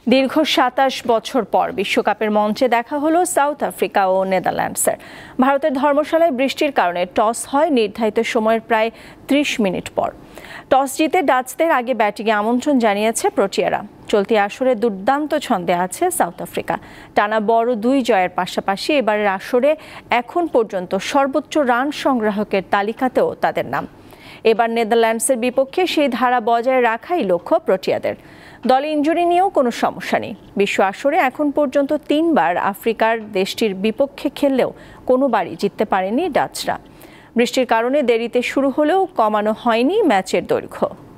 দীর্ঘ ২৭ বছর পর বিশ্বকাপের মঞ্চে দেখা হলো সাউথ আফ্রিকা ও নেদারল্যান্ডসের। ভারতের ধর্মশালায় বৃষ্টির কারণে টস হয় নির্ধারিত সময়ের প্রায় ৩০ মিনিট পর। টস জিতে ডাচদের আগে ব্যাটিংয়ে আমন্ত্রণ জানিয়েছে প্রোটিয়ারা। চলতি আসরে দুর্দান্ত ছন্দে আছে সাউথ আফ্রিকা। টানা বড় ২ জয়ের পাশাপাশি এবারের আসরে এখন পর্যন্ত সর্বোচ্চ রান সংগ্রাহকের তালিকাতেও তাদের নাম। এবার নেদারল্যান্ডসের বিপক্ষে সেই ধারা বজায় রাখাই লক্ষ্য প্রোটিয়াদের। দলে ইনজুরি নিয়েও কোনো সমস্যা নেই। বিশ্ব আসরে এখন পর্যন্ত ৩ বার আফ্রিকার দেশটির বিপক্ষে খেললেও কোনোবারই জিততে পারেনি ডাচরা। বৃষ্টির কারণে দেরিতে শুরু হলেও কমানো হয়নি ম্যাচের দৈর্ঘ্য।